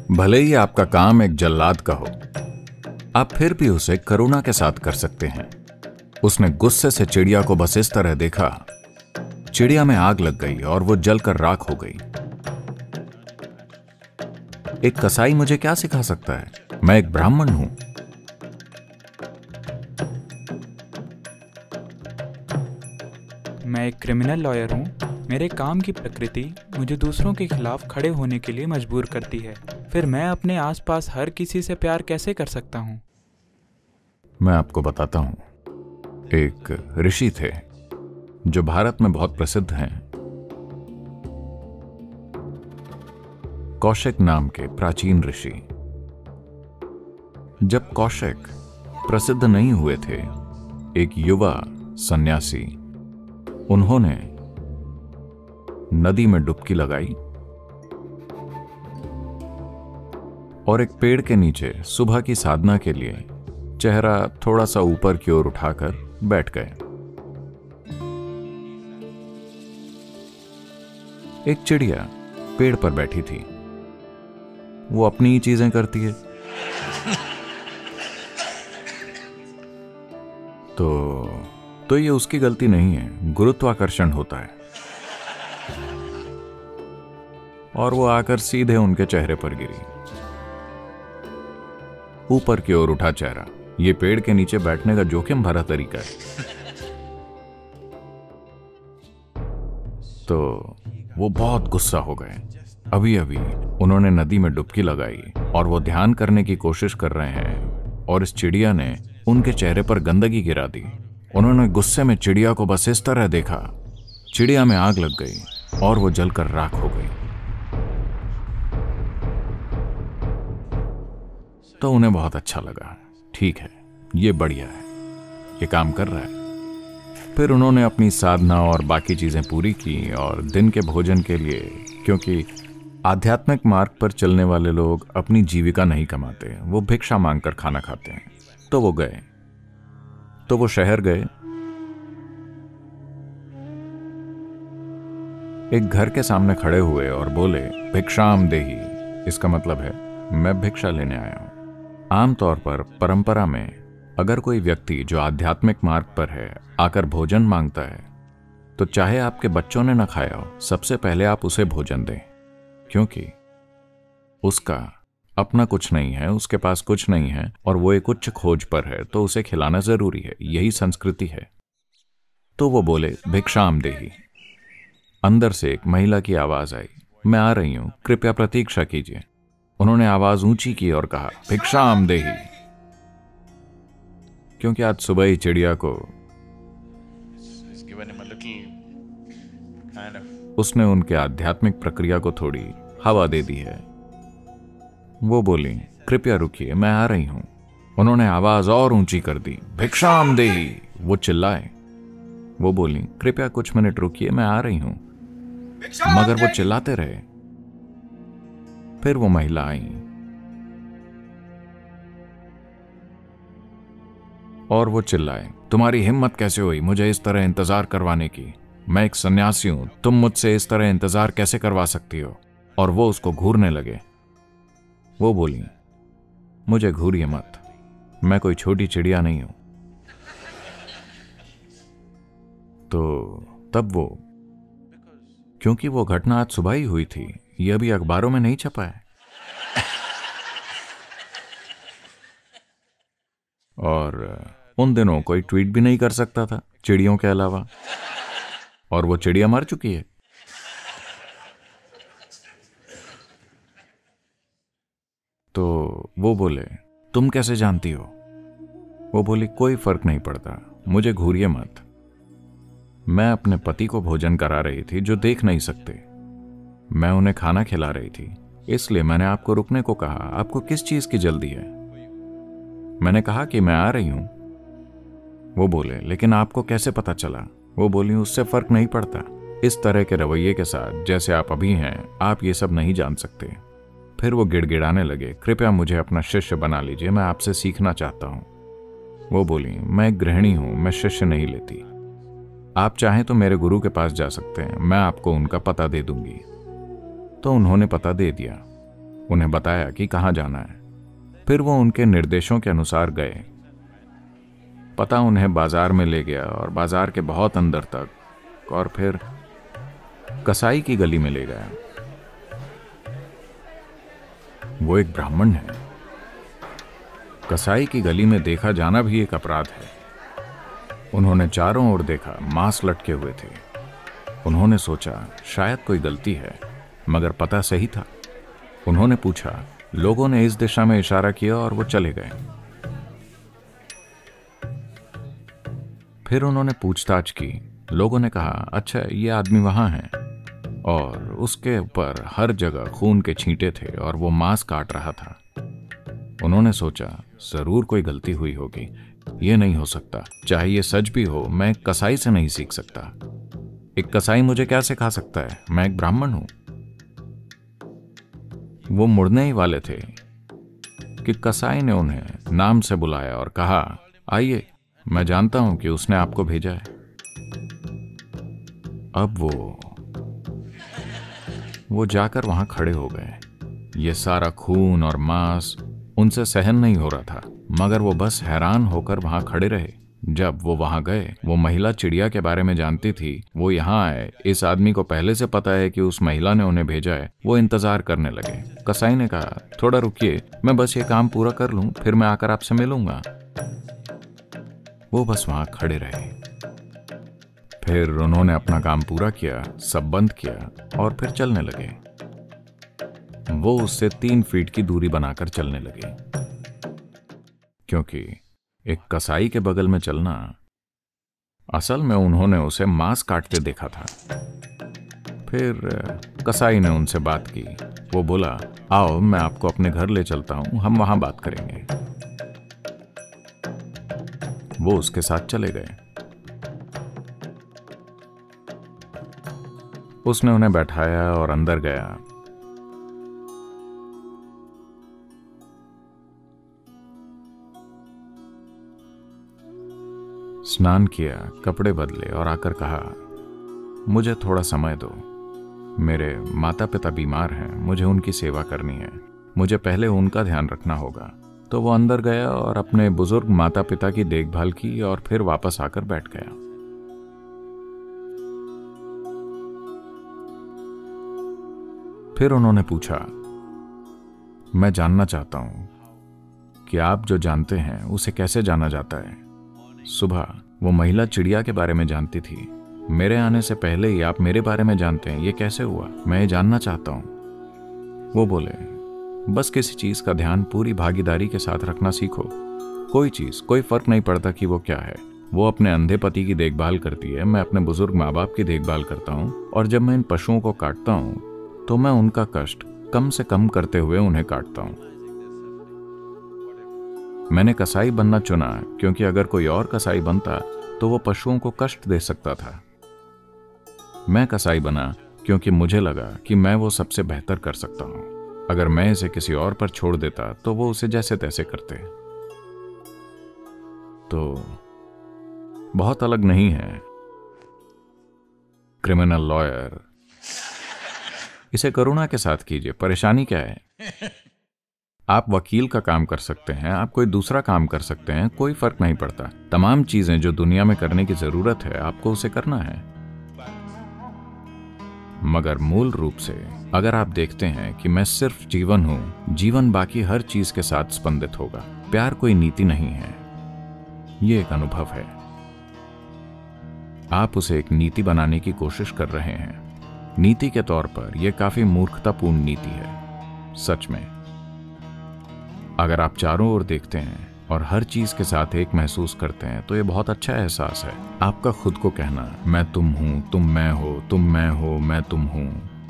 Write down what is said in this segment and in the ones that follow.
भले ही आपका काम एक जल्लाद का हो, आप फिर भी उसे करुणा के साथ कर सकते हैं। उसने गुस्से से चिड़िया को बस इस तरह देखा, चिड़िया में आग लग गई और वो जलकर राख हो गई। एक कसाई मुझे क्या सिखा सकता है? मैं एक ब्राह्मण हूं। मैं एक क्रिमिनल लॉयर हूँ। मेरे काम की प्रकृति मुझे दूसरों के खिलाफ खड़े होने के लिए मजबूर करती है। फिर मैं अपने आसपास हर किसी से प्यार कैसे कर सकता हूँ? मैं आपको बताता हूं। एक ऋषि थे जो भारत में बहुत प्रसिद्ध हैं, कौशिक नाम के प्राचीन ऋषि। जब कौशिक प्रसिद्ध नहीं हुए थे, एक युवा सन्यासी, उन्होंने नदी में डुबकी लगाई और एक पेड़ के नीचे सुबह की साधना के लिए चेहरा थोड़ा सा ऊपर की ओर उठाकर बैठ गए। एक चिड़िया पेड़ पर बैठी थी। वो अपनी ही चीजें करती है, तो ये उसकी गलती नहीं है, गुरुत्वाकर्षण होता है। और वो आकर सीधे उनके चेहरे पर गिरी। ऊपर की ओर उठा चेहरा, ये पेड़ के नीचे बैठने का जोखिम भरा तरीका है। तो वो बहुत गुस्सा हो गए। अभी अभी उन्होंने नदी में डुबकी लगाई और वो ध्यान करने की कोशिश कर रहे हैं और इस चिड़िया ने उनके चेहरे पर गंदगी गिरा दी। उन्होंने गुस्से में चिड़िया को बस इस तरह देखा, चिड़िया में आग लग गई और वो जलकर राख हो गई। तो उन्हें बहुत अच्छा लगा। ठीक है, ये बढ़िया है, ये काम कर रहा है। फिर उन्होंने अपनी साधना और बाकी चीजें पूरी की और दिन के भोजन के लिए, क्योंकि आध्यात्मिक मार्ग पर चलने वाले लोग अपनी जीविका नहीं कमाते, वो भिक्षा मांगकर खाना खाते हैं। तो वो गए, तो वो शहर गए। एक घर के सामने खड़े हुए और बोले, भिक्षाम देही। इसका मतलब है मैं भिक्षा लेने आया हूं। आमतौर पर परंपरा में अगर कोई व्यक्ति जो आध्यात्मिक मार्ग पर है आकर भोजन मांगता है, तो चाहे आपके बच्चों ने न खाया हो, सबसे पहले आप उसे भोजन दें, क्योंकि उसका अपना कुछ नहीं है, उसके पास कुछ नहीं है और वो एक उच्च खोज पर है, तो उसे खिलाना जरूरी है। यही संस्कृति है। तो वो बोले, भिक्षाम देही। अंदर से एक महिला की आवाज आई, मैं आ रही हूं, कृपया प्रतीक्षा कीजिए। उन्होंने आवाज ऊंची की और कहा, भिक्षाम देही। क्योंकि आज सुबह ही चिड़िया को उसने उनके आध्यात्मिक प्रक्रिया को थोड़ी हवा दे दी है। वो बोली, कृपया रुकिए, मैं आ रही हूं। उन्होंने आवाज और ऊंची कर दी, भिक्षाम देही। वो चिल्लाए। वो बोली, कृपया कुछ मिनट रुकिए, मैं आ रही हूं। मगर वो चिल्लाते रहे। फिर वो महिला आई और वो चिल्लाए, तुम्हारी हिम्मत कैसे हुई मुझे इस तरह इंतजार करवाने की? मैं एक सन्यासी हूं, तुम मुझसे इस तरह इंतजार कैसे करवा सकती हो? और वो उसको घूरने लगे। वो बोली, मुझे घूरिए मत, मैं कोई छोटी चिड़िया नहीं हूं। तो तब वो, क्योंकि वो घटना आज सुबह ही हुई थी, ये अभी अखबारों में नहीं छपा है, और उन दिनों कोई ट्वीट भी नहीं कर सकता था चिड़ियों के अलावा, और वो चिड़िया मर चुकी है। तो वो बोले, तुम कैसे जानती हो? वो बोली, कोई फर्क नहीं पड़ता, मुझे घूरिए मत। मैं अपने पति को भोजन करा रही थी जो देख नहीं सकते। मैं उन्हें खाना खिला रही थी, इसलिए मैंने आपको रुकने को कहा। आपको किस चीज की जल्दी है? मैंने कहा कि मैं आ रही हूं। वो बोले, लेकिन आपको कैसे पता चला? वो बोली, उससे फर्क नहीं पड़ता। इस तरह के रवैये के साथ जैसे आप अभी हैं, आप ये सब नहीं जान सकते। फिर वो गिड़गिड़ाने लगे, कृपया मुझे अपना शिष्य बना लीजिए, मैं आपसे सीखना चाहता हूं। वो बोली, मैं एक गृहिणी हूं, मैं शिष्य नहीं लेती। आप चाहें तो मेरे गुरु के पास जा सकते हैं, मैं आपको उनका पता दे दूंगी। तो उन्होंने पता दे दिया उन्हें बताया कि कहाँ जाना है। फिर वो उनके निर्देशों के अनुसार गए। पता उन्हें बाजार में ले गया और बाजार के बहुत अंदर तक, और फिर कसाई की गली में ले गया। वो एक ब्राह्मण है। कसाई की गली में देखा जाना भी एक अपराध है। उन्होंने चारों ओर देखा, मांस लटके हुए थे। उन्होंने सोचा शायद कोई गलती है, मगर पता सही था। उन्होंने पूछा, लोगों ने इस दिशा में इशारा किया और वो चले गए। फिर उन्होंने पूछताछ की। लोगों ने कहा, अच्छा ये आदमी वहां है, और उसके ऊपर हर जगह खून के छींटे थे और वो मांस काट रहा था। उन्होंने सोचा जरूर कोई गलती हुई होगी, ये नहीं हो सकता। चाहे ये सच भी हो, मैं एक कसाई से नहीं सीख सकता। एक कसाई मुझे क्या सिखा सकता है? मैं एक ब्राह्मण हूं। वो मुड़ने ही वाले थे कि कसाई ने उन्हें नाम से बुलाया और कहा, आइए, मैं जानता हूं कि उसने आपको भेजा है। अब वो जाकर वहां खड़े हो गए। ये सारा खून और मांस उनसे सहन नहीं हो रहा था, मगर वो बस हैरान होकर वहां खड़े रहे। जब वो वहां गए, वो महिला चिड़िया के बारे में जानती थी। वो यहाँ आए, इस आदमी को पहले से पता है कि उस महिला ने उन्हें भेजा है। वो इंतजार करने लगे। कसाई ने कहा, थोड़ा रुकिए, मैं बस ये काम पूरा कर लूं, फिर मैं आकर आपसे मिलूंगा। वो बस वहां खड़े रहे। फिर उन्होंने अपना काम पूरा किया, सब बंद किया और फिर चलने लगे। वो उससे 3 फीट की दूरी बनाकर चलने लगे, क्योंकि एक कसाई के बगल में चलना, असल में उन्होंने उसे मांस काटते देखा था। फिर कसाई ने उनसे बात की। वो बोला, आओ मैं आपको अपने घर ले चलता हूं, हम वहां बात करेंगे। वो उसके साथ चले गए। उसने उन्हें बैठाया और अंदर गया। स्नान किया, कपड़े बदले और आकर कहा, मुझे थोड़ा समय दो। मेरे माता पिता बीमार हैं, मुझे उनकी सेवा करनी है। मुझे पहले उनका ध्यान रखना होगा। तो वो अंदर गया और अपने बुजुर्ग माता पिता की देखभाल की और फिर वापस आकर बैठ गया। फिर उन्होंने पूछा, मैं जानना चाहता हूं कि आप जो जानते हैं उसे कैसे जाना जाता है। सुबह वो महिला चिड़िया के बारे में जानती थी। मेरे आने से पहले ही आप मेरे बारे में जानते हैं, ये कैसे हुआ? मैं ये जानना चाहता हूं। वो बोले, बस किसी चीज का ध्यान पूरी भागीदारी के साथ रखना सीखो। कोई चीज, कोई फर्क नहीं पड़ता कि वो क्या है। वो अपने अंधे पति की देखभाल करती है, मैं अपने बुजुर्ग माँ बाप की देखभाल करता हूँ, और जब मैं इन पशुओं को काटता हूँ तो मैं उनका कष्ट कम से कम करते हुए उन्हें काटता हूँ। मैंने कसाई बनना चुना क्योंकि अगर कोई और कसाई बनता तो वो पशुओं को कष्ट दे सकता था। मैं कसाई बना क्योंकि मुझे लगा कि मैं वो सबसे बेहतर कर सकता हूं। अगर मैं इसे किसी और पर छोड़ देता तो वो उसे जैसे तैसे करते। तो बहुत अलग नहीं है। क्रिमिनल लॉयर, इसे करुणा के साथ कीजिए, परेशानी क्या है? आप वकील का काम कर सकते हैं, आप कोई दूसरा काम कर सकते हैं, कोई फर्क नहीं पड़ता। तमाम चीजें जो दुनिया में करने की जरूरत है, आपको उसे करना है। मगर मूल रूप से अगर आप देखते हैं कि मैं सिर्फ जीवन हूं, जीवन बाकी हर चीज के साथ स्पंदित होगा। प्यार कोई नीति नहीं है, ये एक अनुभव है। आप उसे एक नीति बनाने की कोशिश कर रहे हैं। नीति के तौर पर यह काफी मूर्खतापूर्ण नीति है। सच में अगर आप चारों ओर देखते हैं और हर चीज के साथ एक महसूस करते हैं तो यह बहुत अच्छा एहसास है। आपका खुद को कहना, मैं तुम हूं, तुम मैं हो, तुम मैं हो, मैं तुम हूं,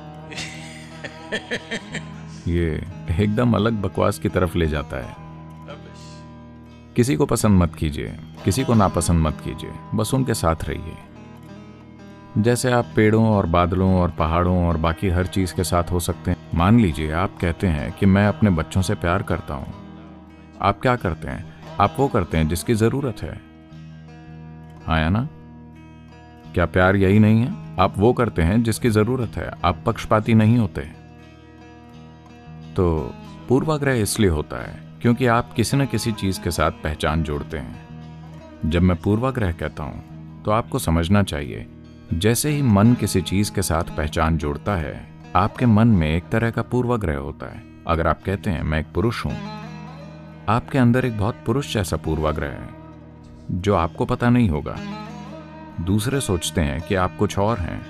ये एकदम अलग बकवास की तरफ ले जाता है। किसी को पसंद मत कीजिए, किसी को नापसंद मत कीजिए, बस उनके साथ रहिए। जैसे आप पेड़ों और बादलों और पहाड़ों और बाकी हर चीज के साथ हो सकते हैं। मान लीजिए आप कहते हैं कि मैं अपने बच्चों से प्यार करता हूं। आप क्या करते हैं? आप वो करते हैं जिसकी जरूरत है, हाँ या ना? क्या प्यार यही नहीं है? आप वो करते हैं जिसकी जरूरत है, आप पक्षपाती नहीं होते। तो पूर्वाग्रह इसलिए होता है क्योंकि आप किसी न किसी चीज के साथ पहचान जोड़ते हैं। जब मैं पूर्वाग्रह कहता हूं तो आपको समझना चाहिए, जैसे ही मन किसी चीज के साथ पहचान जोड़ता है, आपके मन में एक तरह का पूर्वाग्रह होता है। अगर आप कहते हैं मैं एक पुरुष हूं, आपके अंदर एक बहुत पुरुष जैसा पूर्वाग्रह है जो आपको पता नहीं होगा। दूसरे सोचते हैं कि आप कुछ और हैं,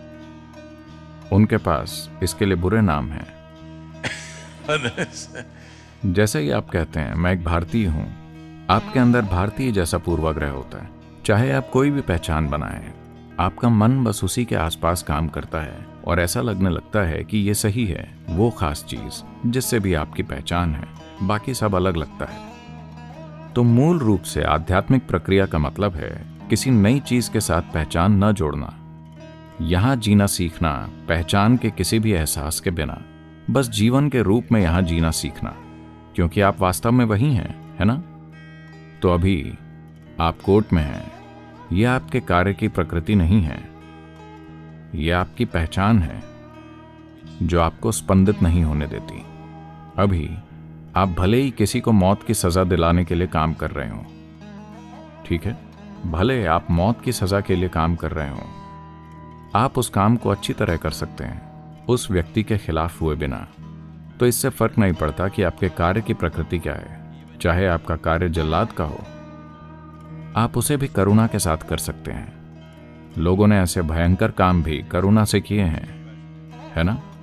उनके पास इसके लिए बुरे नाम हैं। जैसे ही आप कहते हैं मैं एक भारतीय हूं, आपके अंदर भारतीय जैसा पूर्वाग्रह होता है। चाहे आप कोई भी पहचान बनाएं, आपका मन बस उसी के आसपास काम करता है और ऐसा लगने लगता है कि ये सही है, वो खास चीज जिससे भी आपकी पहचान है, बाकी सब अलग लगता है। तो मूल रूप से आध्यात्मिक प्रक्रिया का मतलब है किसी नई चीज के साथ पहचान न जोड़ना। यहां जीना सीखना, पहचान के किसी भी एहसास के बिना, बस जीवन के रूप में यहां जीना सीखना, क्योंकि आप वास्तव में वही हैं, है ना? तो अभी आप कोर्ट में हैं, यह आपके कार्य की प्रकृति नहीं है, यह आपकी पहचान है जो आपको स्पंदित नहीं होने देती। अभी आप भले ही किसी को मौत की सजा दिलाने के लिए काम कर रहे हो, ठीक है, भले आप मौत की सजा के लिए काम कर रहे हो, आप उस काम को अच्छी तरह कर सकते हैं उस व्यक्ति के खिलाफ हुए बिना। तो इससे फर्क नहीं पड़ता कि आपके कार्य की प्रकृति क्या है। चाहे आपका कार्य जल्लाद का हो, आप उसे भी करुणा के साथ कर सकते हैं। लोगों ने ऐसे भयंकर काम भी करुणा से किए हैं, है ना?